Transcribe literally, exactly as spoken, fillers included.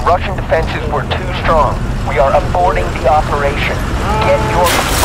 Russian defenses were too strong. We are aborting the operation. Get your